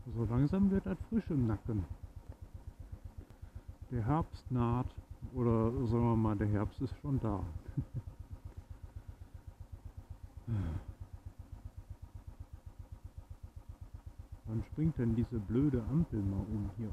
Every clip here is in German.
So langsam wird das frisch im Nacken. Der Herbst naht, oder sagen wir mal, der Herbst ist schon da. Wann springt denn diese blöde Ampel mal um hier?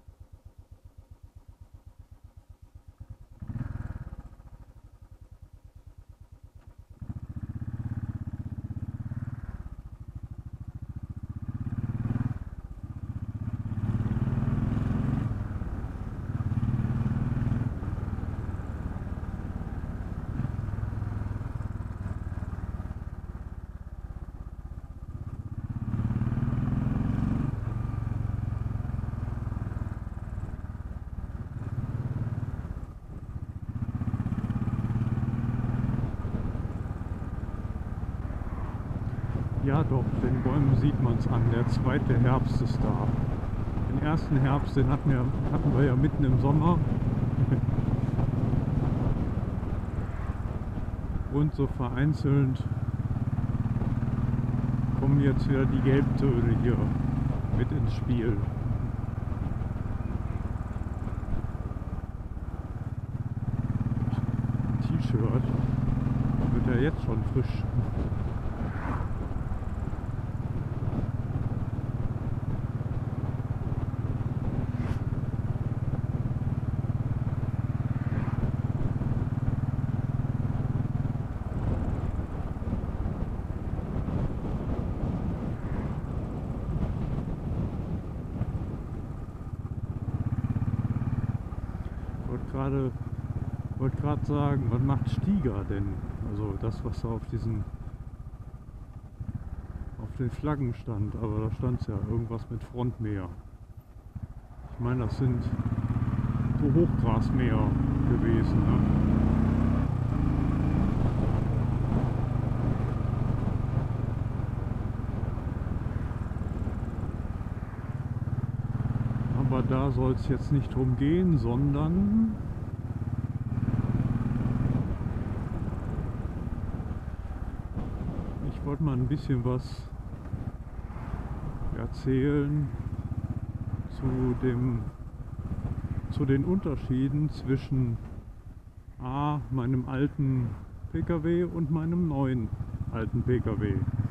Ja doch, den Bäumen sieht man es an, der zweite Herbst ist da. Den ersten Herbst, den hatten wir ja mitten im Sommer. Und so vereinzelt kommen jetzt wieder die Gelbtöne hier mit ins Spiel. T-Shirt, da wird ja jetzt schon frisch. Wollte gerade sagen, was macht Stiga denn? Also das, was da auf den Flaggen stand, aber da stand es ja irgendwas mit Frontmäher. Ich meine, das sind so Hochgrasmäher gewesen, ne? Aber da soll es jetzt nicht drum gehen, sondern ich wollte mal ein bisschen was erzählen zu den Unterschieden zwischen meinem alten PKW und meinem neuen alten PKW.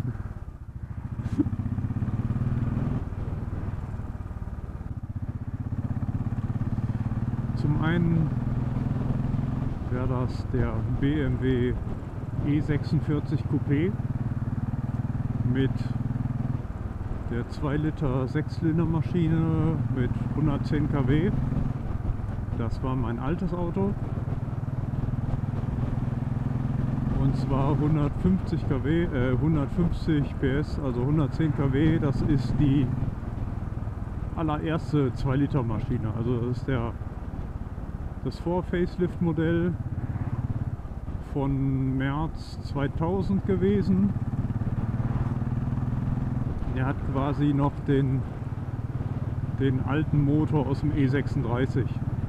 Zum einen wäre das der BMW E46 Coupé mit der 2 Liter 6-Zylinder Maschine mit 110 kW. Das war mein altes Auto. Und zwar 150 PS, also 110 kW. Das ist die allererste 2 Liter Maschine. Also das ist das Vor-Facelift-Modell von März 2000 gewesen. Er hat quasi noch den alten Motor aus dem E36.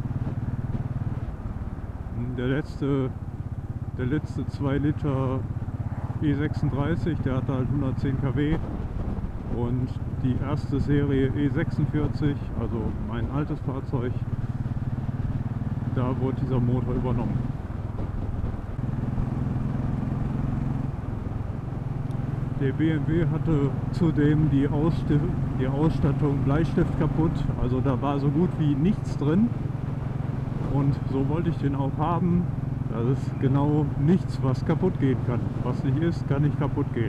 Der letzte 2 Liter E36, der hatte halt 110 kW. Und die erste Serie E46, also mein altes Fahrzeug, da wurde dieser Motor übernommen. Der BMW hatte zudem die Ausstattung Bleistift kaputt, also da war so gut wie nichts drin. Und so wollte ich den auch haben. Das ist genau nichts, was kaputt gehen kann. Was nicht ist, kann nicht kaputt gehen.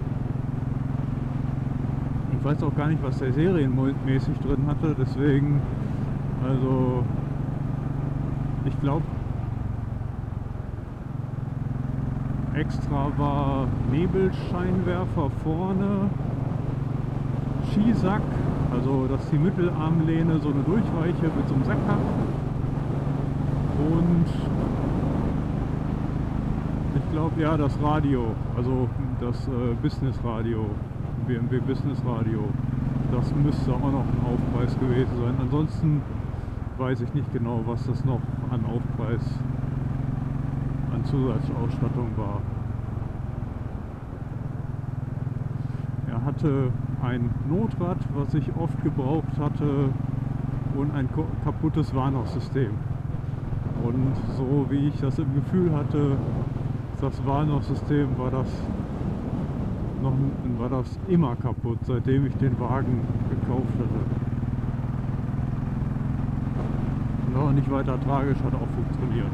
Ich weiß auch gar nicht, was der serienmäßig drin hatte, deswegen, also ich glaube, extra war Nebelscheinwerfer vorne, Skisack, also dass die Mittelarmlehne so eine Durchweiche mit so einem Sack hat. Und ich glaube, ja, das Radio, also das Business-Radio, BMW Business-Radio, das müsste auch noch ein Aufpreis gewesen sein. Ansonsten weiß ich nicht genau, was das noch an Aufpreis an Zusatzausstattung war. Er hatte ein Notrad, was ich oft gebraucht hatte, und ein kaputtes Warnungssystem. Und so wie ich das im Gefühl hatte, das Warnungssystem war das immer kaputt, seitdem ich den Wagen gekauft hatte. Und auch nicht weiter tragisch, hat auch funktioniert.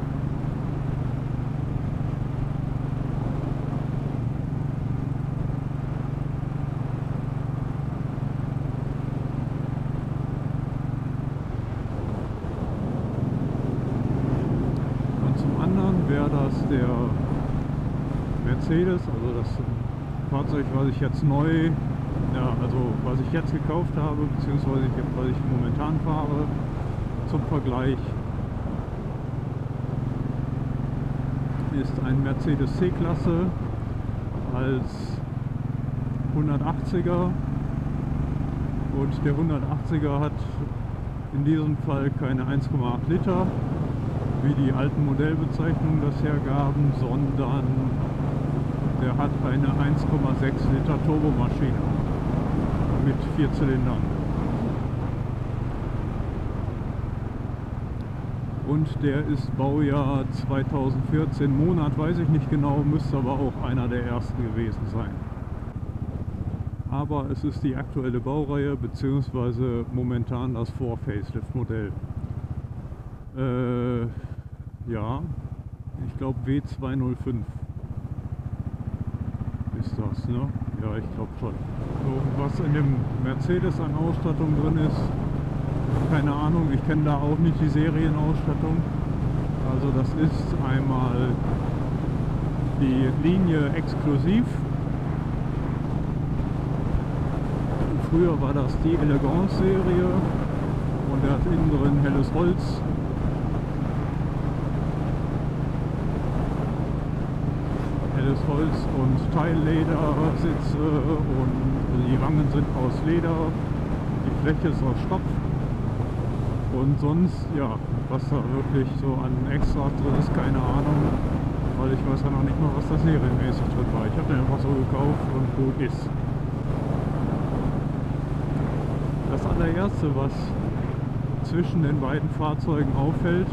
Wäre das der Mercedes, also das Fahrzeug, was ich jetzt was ich jetzt gekauft habe, beziehungsweise was ich momentan fahre, zum Vergleich, ist ein Mercedes C-Klasse als 180er, und der 180er hat in diesem Fall keine 1,8 Liter, wie die alten Modellbezeichnungen das hergaben, sondern der hat eine 1,6 Liter Turbomaschine mit 4 Zylindern. Und der ist Baujahr 2014, Monat weiß ich nicht genau, müsste aber auch einer der ersten gewesen sein. Aber es ist die aktuelle Baureihe, beziehungsweise momentan das Vor-Facelift-Modell. Ja, ich glaube W205 ist das, ne? Ja, ich glaube schon. So, was in dem Mercedes an Ausstattung drin ist, keine Ahnung, ich kenne da auch nicht die Serienausstattung. Also das ist einmal die Linie Exklusiv. Früher war das die Elegance-Serie und er hat innen drin helles Holz. Helles Holz und Teilledersitze, und die Wangen sind aus Leder, die Fläche ist aus Stoff. Und sonst, ja, was da wirklich so an Extra drin ist, keine Ahnung, weil ich weiß ja noch nicht mal, was da serienmäßig drin war. Ich habe den einfach so gekauft und gut ist. Das allererste, was zwischen den beiden Fahrzeugen auffällt,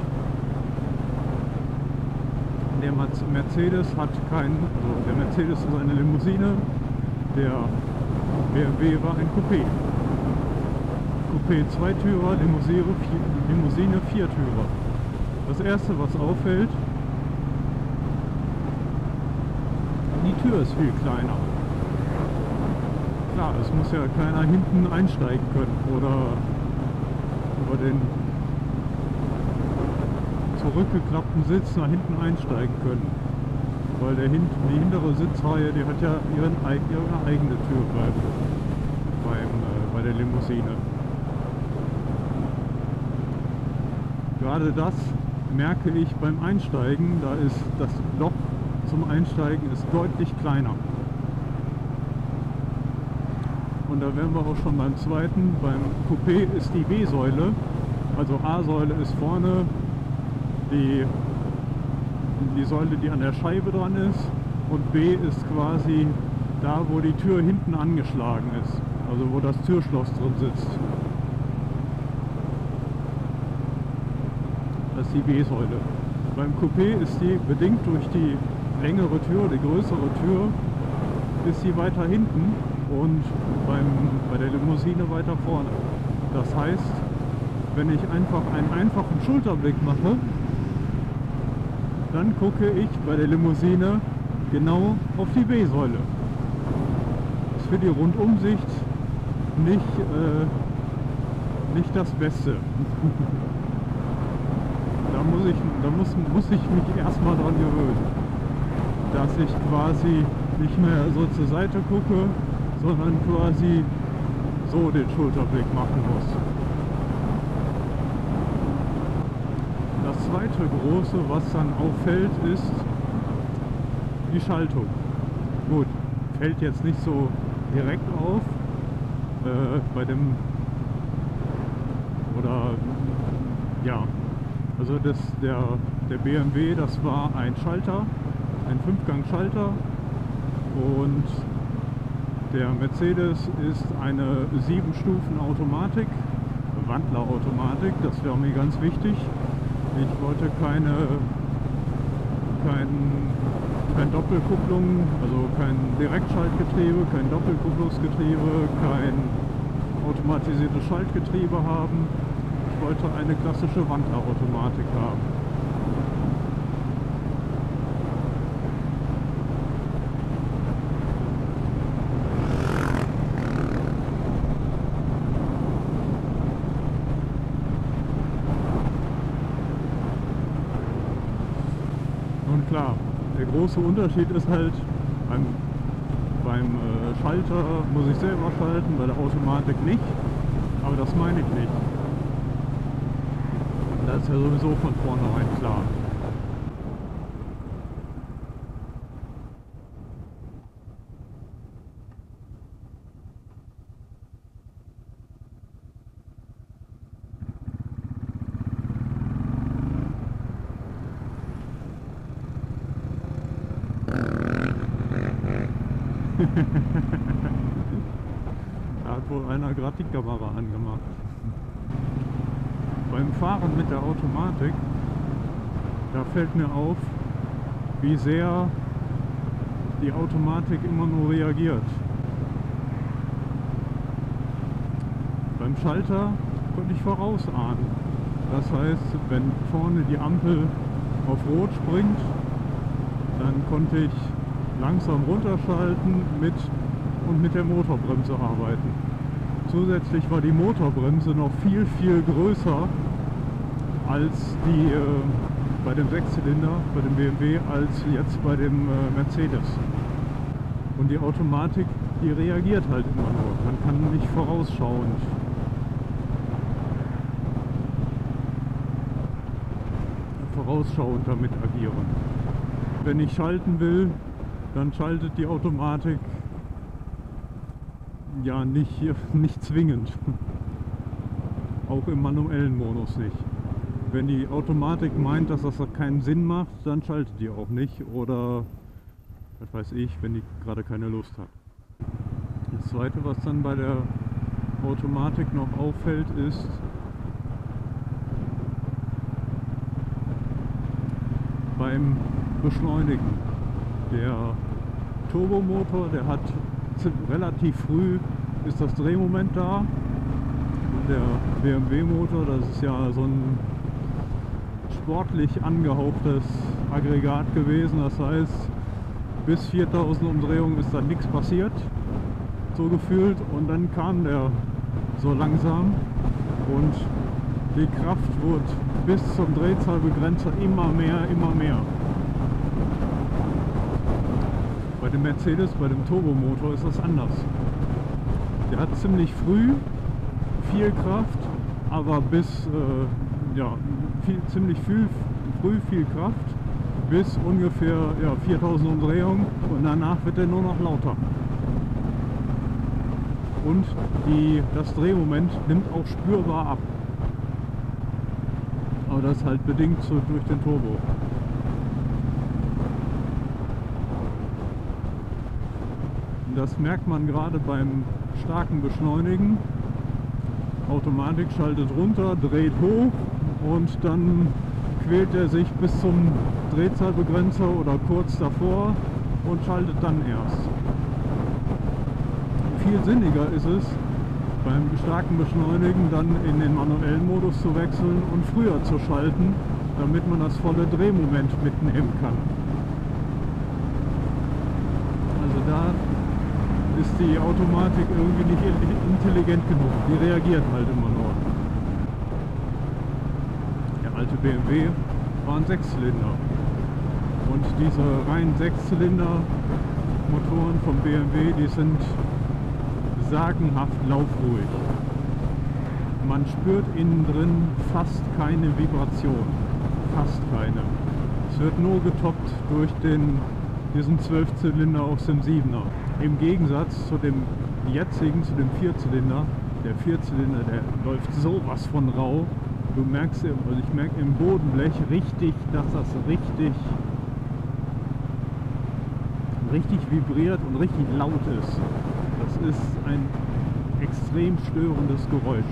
der Mercedes hat also der Mercedes ist eine Limousine, der BMW war ein Coupé. Coupé Zweitürer, Limousine Viertürer. Das erste, was auffällt, die Tür ist viel kleiner. Klar, es muss ja keiner hinten einsteigen können oder über den zurückgeklappten Sitz nach hinten einsteigen können. Weil die hintere Sitzreihe, die hat ja ihre eigene Tür bei der Limousine. Gerade das merke ich beim Einsteigen, da ist das Loch zum Einsteigen ist deutlich kleiner. Und da wären wir auch schon beim zweiten. Beim Coupé ist die B-Säule, also A-Säule ist vorne die Säule, die an der Scheibe dran ist, und B ist quasi da, wo die Tür hinten angeschlagen ist, also wo das Türschloss drin sitzt. Das ist die B-Säule. Beim Coupé ist die, bedingt durch die längere Tür, die größere Tür, ist sie weiter hinten und bei der Limousine weiter vorne. Das heißt, wenn ich einfach einen einfachen Schulterblick mache, dann gucke ich bei der Limousine genau auf die B-Säule. Das ist für die Rundumsicht nicht das Beste. Da muss ich mich erstmal dran gewöhnen, dass ich quasi nicht mehr so zur Seite gucke, sondern quasi so den Schulterblick machen muss. Das zweite große, was dann auffällt, ist die Schaltung. Gut, fällt jetzt nicht so direkt auf bei dem, oder ja, also der BMW, das war ein Schalter, ein 5-Gang-Schalter, und Der Mercedes ist eine 7-Stufen-Automatik, Wandlerautomatik, das wäre mir ganz wichtig. Ich wollte keine Doppelkupplung, also kein Direktschaltgetriebe, kein Doppelkupplungsgetriebe, kein automatisiertes Schaltgetriebe haben. Ich wollte eine klassische Wandlerautomatik haben. Und klar, der große Unterschied ist halt, beim Schalter muss ich selber schalten, bei der Automatik nicht, aber das meine ich nicht. Das ist ja sowieso von vornherein klar. Da hat wohl einer gerade die Kamera angemacht. Beim Fahren mit der Automatik, da fällt mir auf, wie sehr die Automatik immer nur reagiert. Beim Schalter konnte ich vorausahnen. Das heißt, wenn vorne die Ampel auf Rot springt, dann konnte ich langsam runterschalten und mit der Motorbremse arbeiten. Zusätzlich war die Motorbremse noch viel, viel größer als die bei dem Sechszylinder, bei dem BMW, als jetzt bei dem Mercedes. Und die Automatik, die reagiert halt immer nur. Man kann nicht vorausschauend damit agieren. Wenn ich schalten will, dann schaltet die Automatik ja nicht zwingend. Auch im manuellen Modus nicht. Wenn die Automatik meint, dass das keinen Sinn macht, dann schaltet die auch nicht. Oder, was weiß ich, wenn die gerade keine Lust hat. Das Zweite, was dann bei der Automatik noch auffällt, ist, beim Beschleunigen. Der Turbomotor, der hat relativ früh ist das Drehmoment da. Und der BMW-Motor, das ist ja so ein sportlich angehauchtes Aggregat gewesen. Das heißt, bis 4000 Umdrehungen ist da nichts passiert, so gefühlt. Und dann kam der so langsam und die Kraft wurde bis zum Drehzahlbegrenzer immer mehr. Bei dem Mercedes, bei dem Turbomotor ist das anders. Der hat ziemlich früh viel Kraft, aber bis ziemlich früh viel Kraft, bis ungefähr 4000 Umdrehungen, und danach wird er nur noch lauter. Und das Drehmoment nimmt auch spürbar ab. Aber das ist halt bedingt durch den Turbo. Das merkt man gerade beim starken Beschleunigen. Automatik schaltet runter, dreht hoch und dann quält er sich bis zum Drehzahlbegrenzer oder kurz davor und schaltet dann erst. Viel sinniger ist es, beim starken Beschleunigen dann in den manuellen Modus zu wechseln und früher zu schalten, damit man das volle Drehmoment mitnehmen kann. Also da ist die Automatik irgendwie nicht intelligent genug. Die reagiert halt immer nur. Der alte BMW war ein Sechszylinder. Und diese reinen Sechszylinder Motoren vom BMW, die sind sagenhaft laufruhig. Man spürt innen drin fast keine Vibration. Fast keine. Es wird nur getoppt durch diesen 12-Zylinder aus dem 7er. Im Gegensatz zu dem jetzigen, zu dem Vierzylinder. Der Vierzylinder, der läuft sowas von rau. Du merkst, also ich merke im Bodenblech richtig, dass das richtig vibriert und richtig laut ist. Das ist ein extrem störendes Geräusch.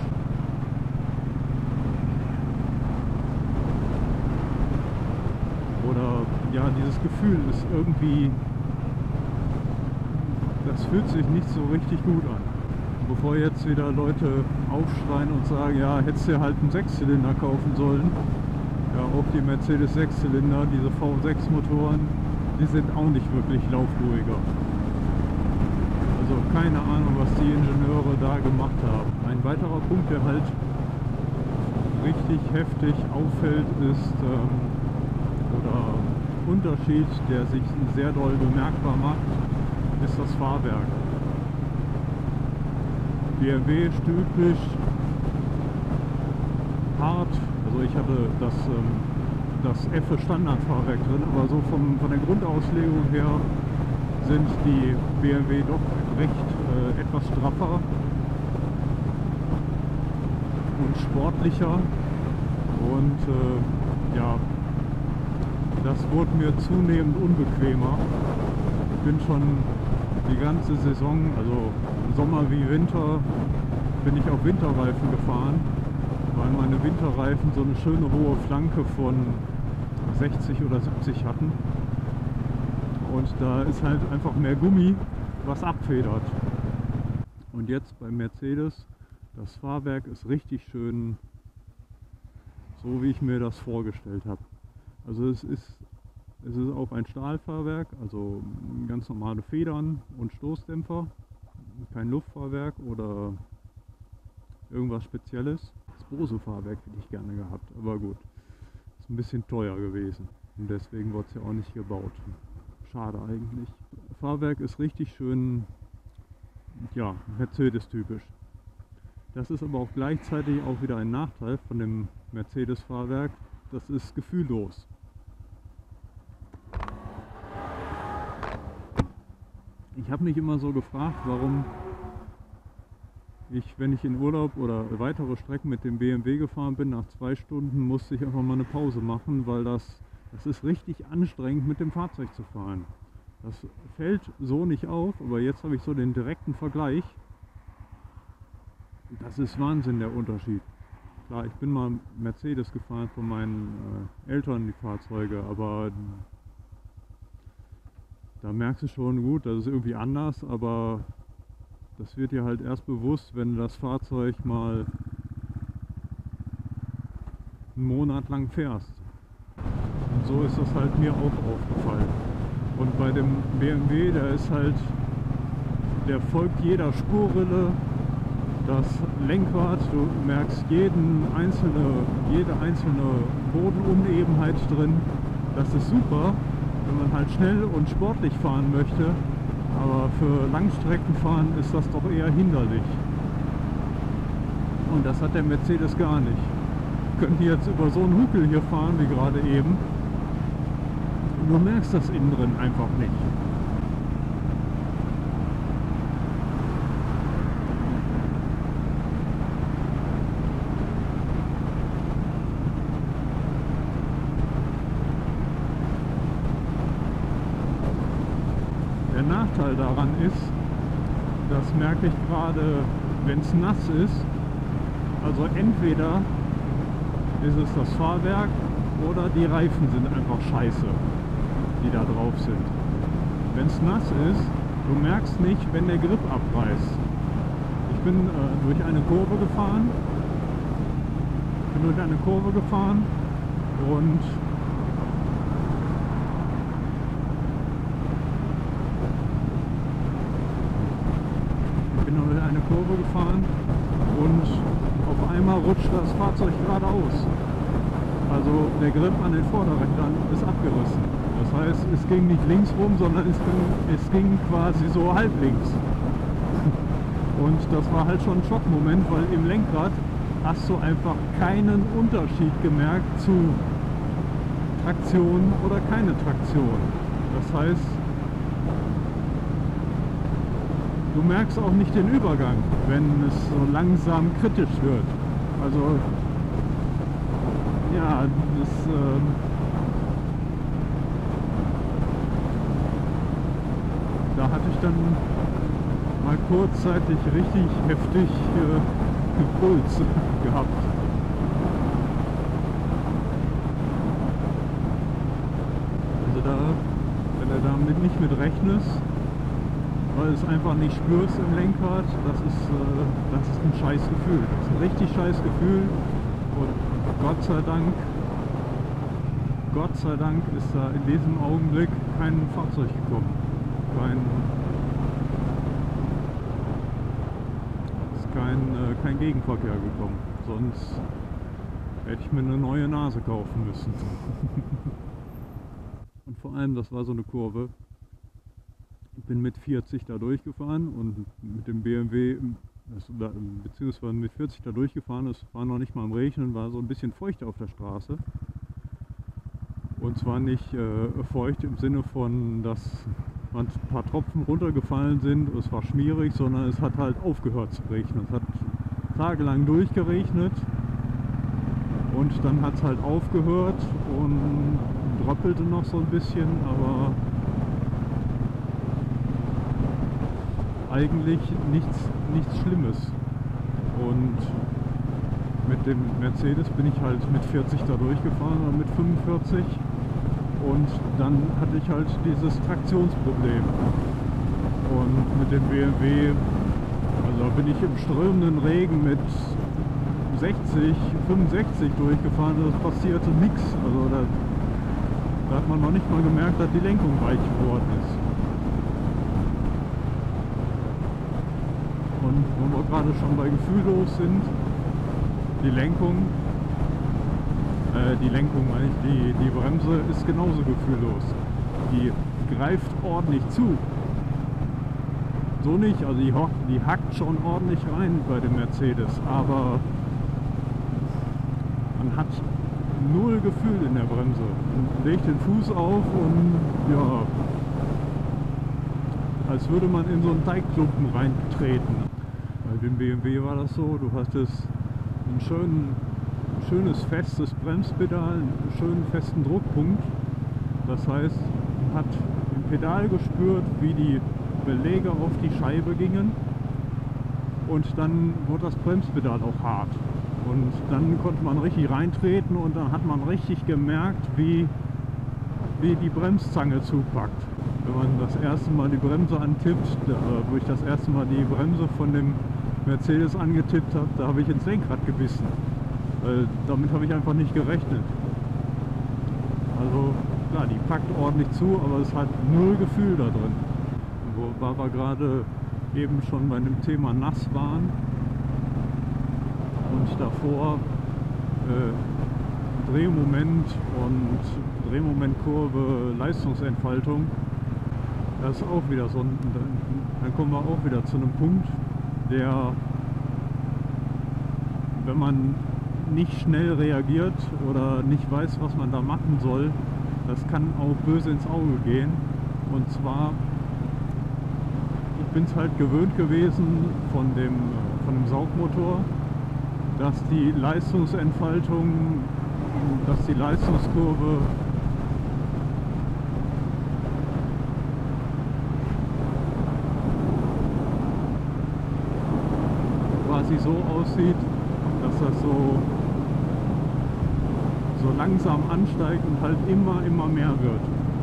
Oder ja, dieses Gefühl ist irgendwie, das fühlt sich nicht so richtig gut an. Bevor jetzt wieder Leute aufschreien und sagen, ja, hättest du halt einen Sechszylinder kaufen sollen. Ja, auch die Mercedes Sechszylinder, diese V6 Motoren, die sind auch nicht wirklich laufruhiger. Also keine Ahnung, was die Ingenieure da gemacht haben. Ein weiterer Punkt, der halt richtig heftig auffällt, ist oder Unterschied, der sich sehr doll bemerkbar macht, ist das Fahrwerk. BMW ist typisch hart, also ich hatte das F Standardfahrwerk drin, aber so von der Grundauslegung her sind die BMW doch recht etwas straffer und sportlicher und ja, das wurde mir zunehmend unbequemer. Ich bin schon die ganze Saison, also Sommer wie Winter, bin ich auf Winterreifen gefahren, weil meine Winterreifen so eine schöne hohe Flanke von 60 oder 70 hatten. Und da ist halt einfach mehr Gummi, was abfedert. Und jetzt beim Mercedes, das Fahrwerk ist richtig schön, so wie ich mir das vorgestellt habe. Also es ist auch ein Stahlfahrwerk, also ganz normale Federn und Stoßdämpfer, kein Luftfahrwerk oder irgendwas Spezielles. Das Bose-Fahrwerk hätte ich gerne gehabt, aber gut, ist ein bisschen teuer gewesen und deswegen wurde es ja auch nicht gebaut. Schade eigentlich. Fahrwerk ist richtig schön, ja, Mercedes-typisch. Das ist aber auch gleichzeitig auch wieder ein Nachteil von dem Mercedes-Fahrwerk, das ist gefühllos. Ich habe mich immer so gefragt, warum ich, wenn ich in Urlaub oder weitere Strecken mit dem BMW gefahren bin, nach 2 Stunden musste ich einfach mal eine Pause machen, weil das ist richtig anstrengend mit dem Fahrzeug zu fahren. Das fällt so nicht auf, aber jetzt habe ich so den direkten Vergleich. Das ist Wahnsinn, der Unterschied. Klar, ich bin mal Mercedes gefahren von meinen Eltern, die Fahrzeuge, aber da merkst du schon, gut, das ist irgendwie anders, aber das wird dir halt erst bewusst, wenn du das Fahrzeug mal einen Monat lang fährst. Und so ist das halt mir auch aufgefallen. Und bei dem BMW, der folgt jeder Spurrille, das Lenkrad, du merkst jede einzelne Bodenunebenheit drin. Das ist super, wenn man halt schnell und sportlich fahren möchte, aber für Langstreckenfahren ist das doch eher hinderlich. Und das hat der Mercedes gar nicht. Wir können jetzt über so einen Huckel hier fahren, wie gerade eben. Und du merkst das innen drin einfach nicht. Der Nachteil daran ist, das merke ich gerade, wenn es nass ist, also entweder ist es das Fahrwerk oder die Reifen sind einfach scheiße, die da drauf sind. Wenn es nass ist, du merkst nicht, wenn der Grip abreißt. Ich bin durch eine Kurve gefahren und auf einmal rutscht das Fahrzeug geradeaus. Also der Grip an den Vorderrädern ist abgerissen. Das heißt, es ging nicht links rum, sondern es ging quasi so halblinks. Und das war halt schon ein Schockmoment, weil im Lenkrad hast du einfach keinen Unterschied gemerkt zu Traktion oder keine Traktion. Das heißt, du merkst auch nicht den Übergang, wenn es so langsam kritisch wird. Also, ja, da hatte ich dann mal kurzzeitig richtig heftig Puls gehabt. Also da, wenn du damit nicht mit rechnest, weil du es einfach nicht spürst im Lenkrad, das ist ein scheiß Gefühl. Das ist ein richtig scheiß Gefühl und Gott sei Dank ist da in diesem Augenblick kein Fahrzeug gekommen. Kein Gegenverkehr gekommen. Sonst hätte ich mir eine neue Nase kaufen müssen. Und vor allem, das war so eine Kurve. Ich bin mit 40 da durchgefahren und mit dem BMW, beziehungsweise mit 40 da durchgefahren, es war noch nicht mal im Regnen, war so ein bisschen feucht auf der Straße. Und zwar nicht feucht im Sinne von, dass ein paar Tropfen runtergefallen sind, es war schmierig, sondern es hat halt aufgehört zu regnen. Es hat tagelang durchgeregnet und dann hat es halt aufgehört und dröppelte noch so ein bisschen, aber eigentlich nichts Schlimmes. Und mit dem Mercedes bin ich halt mit 40 da durchgefahren oder mit 45. Und dann hatte ich halt dieses Traktionsproblem. Und mit dem BMW, also da bin ich im strömenden Regen mit 60, 65 durchgefahren, das passierte nichts. Also da hat man noch nicht mal gemerkt, dass die Lenkung weich geworden ist. Und wo wir gerade schon bei gefühllos sind, die Lenkung meine ich, die Bremse ist genauso gefühllos. Die greift ordentlich zu. So nicht, also die hackt schon ordentlich rein bei dem Mercedes, aber man hat null Gefühl in der Bremse. Man legt den Fuß auf und ja, als würde man in so einen Teigklumpen reintreten. Bei dem BMW war das so, du hattest ein schönes festes Bremspedal, einen schönen festen Druckpunkt. Das heißt, man hat im Pedal gespürt, wie die Beläge auf die Scheibe gingen und dann wurde das Bremspedal auch hart. Und dann konnte man richtig reintreten und dann hat man richtig gemerkt, wie die Bremszange zupackt. Wenn man das erste Mal die Bremse antippt, wo ich das erste Mal die Bremse von dem Mercedes angetippt habe, da habe ich ins Lenkrad gebissen. Damit habe ich einfach nicht gerechnet. Also klar, die packt ordentlich zu, aber es hat null Gefühl da drin. Wo wir gerade eben schon bei dem Thema nass waren und davor Drehmoment und Drehmomentkurve, Leistungsentfaltung, das ist auch wieder so ein, dann kommen wir auch wieder zu einem Punkt, der, wenn man nicht schnell reagiert oder nicht weiß, was man da machen soll, das kann auch böse ins Auge gehen. Und zwar, ich bin es halt gewöhnt gewesen von dem Saugmotor, dass die Leistungsentfaltung, dass die Leistungskurve quasi so aussieht, dass das so langsam ansteigt und halt immer mehr wird.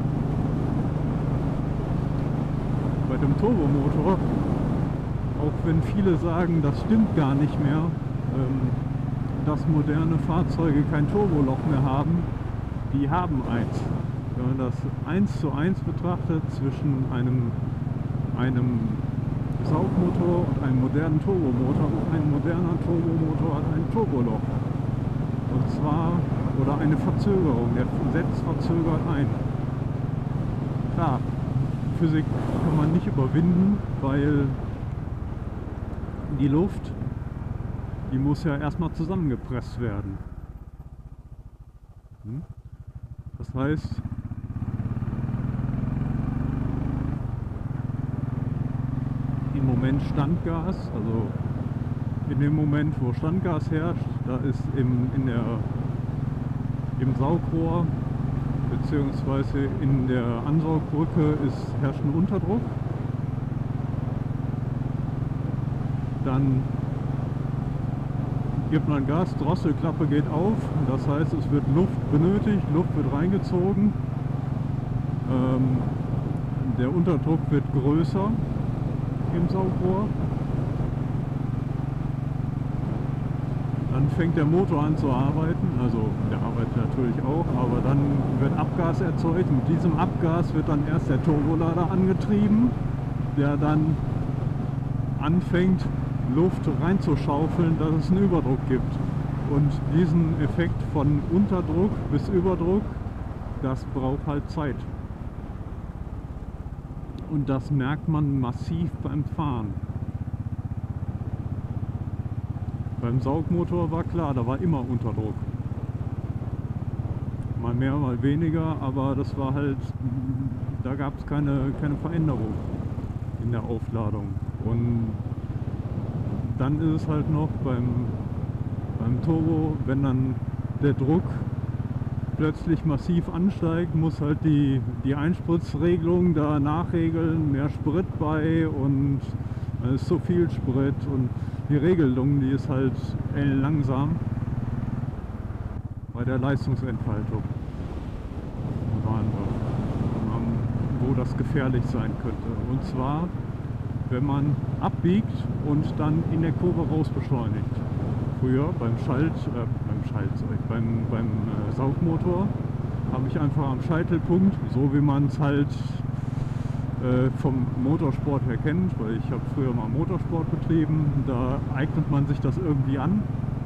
Bei dem Turbomotor, auch wenn viele sagen, das stimmt gar nicht mehr, dass moderne Fahrzeuge kein Turboloch mehr haben, die haben eins. Wenn man das 1:1 betrachtet zwischen einem Saugmotor und einem modernen Turbomotor, und ein moderner Turbomotor hat ein Turboloch. Und zwar, oder eine Verzögerung, der setzt verzögert ein. Klar, Physik kann man nicht überwinden, weil die Luft, die muss ja erstmal zusammengepresst werden. Das heißt, im Moment Standgas, also in dem Moment, wo Standgas herrscht, da ist im Saugrohr bzw. in der Ansaugbrücke herrscht ein Unterdruck. Dann gibt man Gas, Drosselklappe geht auf, das heißt, es wird Luft benötigt, Luft wird reingezogen, der Unterdruck wird größer im Saugrohr. Dann fängt der Motor an zu arbeiten, also der arbeitet natürlich auch, aber dann wird Abgas erzeugt. Mit diesem Abgas wird dann erst der Turbolader angetrieben, der dann anfängt, Luft reinzuschaufeln, dass es einen Überdruck gibt. Und diesen Effekt von Unterdruck bis Überdruck, das braucht halt Zeit. Und das merkt man massiv beim Fahren. Beim Saugmotor war klar, da war immer Unterdruck. Mal mehr, mal weniger, aber das war halt, da gab es keine Veränderung in der Aufladung. Und dann ist es halt noch beim Turbo, wenn dann der Druck plötzlich massiv ansteigt, muss halt die Einspritzregelung da nachregeln, mehr Sprit bei und es ist so viel Sprit und die Regelung, die ist halt langsam bei der Leistungsentfaltung, wo das gefährlich sein könnte. Und zwar, wenn man abbiegt und dann in der Kurve raus beschleunigt. Früher beim Saugmotor habe ich einfach am Scheitelpunkt, so wie man es halt vom Motorsport her kennt, weil ich habe früher mal Motorsport betrieben, da eignet man sich das irgendwie an.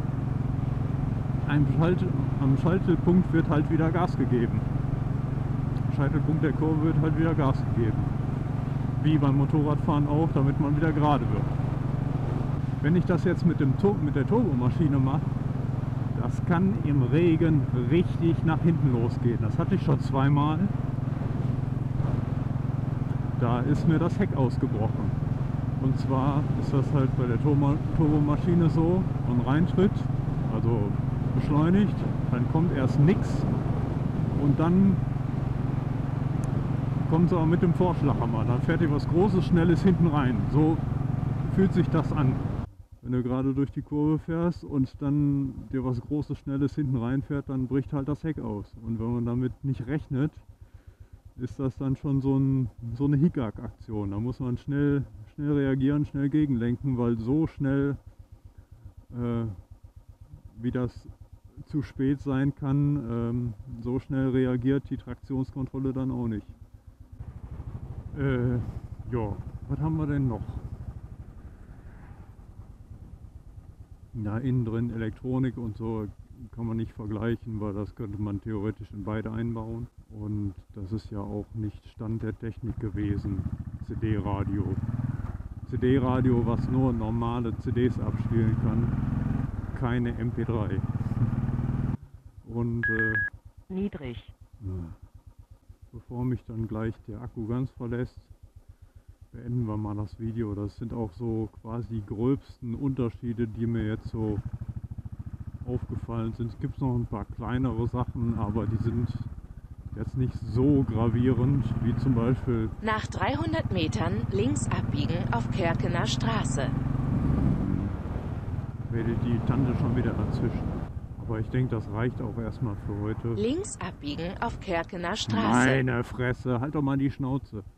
Am Scheitelpunkt wird halt wieder Gas gegeben. Am Scheitelpunkt der Kurve wird halt wieder Gas gegeben. Wie beim Motorradfahren auch, damit man wieder gerade wird. Wenn ich das jetzt mit der Turbomaschine mache, das kann im Regen richtig nach hinten losgehen. Das hatte ich schon zweimal. Da ist mir das Heck ausgebrochen. Und zwar ist das halt bei der Turbomaschine so, man reintritt, also beschleunigt, dann kommt erst nichts und dann kommt es aber mit dem Vorschlaghammer. Dann fährt dir was Großes, Schnelles hinten rein. So fühlt sich das an. Wenn du gerade durch die Kurve fährst und dann dir was Großes, Schnelles hinten reinfährt, dann bricht halt das Heck aus. Und wenn man damit nicht rechnet, ist das dann schon so eine Hickhack-Aktion. Da muss man schnell reagieren, schnell gegenlenken, weil so schnell, wie das zu spät sein kann, so schnell reagiert die Traktionskontrolle dann auch nicht. Ja, was haben wir denn noch? Ja, innen drin Elektronik und so kann man nicht vergleichen, weil das könnte man theoretisch in beide einbauen. Und das ist ja auch nicht Stand der Technik gewesen, CD-Radio. CD-Radio, was nur normale CDs abspielen kann, keine MP3. Und niedrig. Bevor mich dann gleich der Akku ganz verlässt, beenden wir mal das Video. Das sind auch so quasi die gröbsten Unterschiede, die mir jetzt so aufgefallen sind. Es gibt noch ein paar kleinere Sachen, aber die sind jetzt nicht so gravierend, wie zum Beispiel... Nach 300 Metern links abbiegen auf Körkener Straße. Redet die Tante schon wieder dazwischen. Aber ich denke, das reicht auch erstmal für heute. Links abbiegen auf Körkener Straße. Meine Fresse, halt doch mal die Schnauze.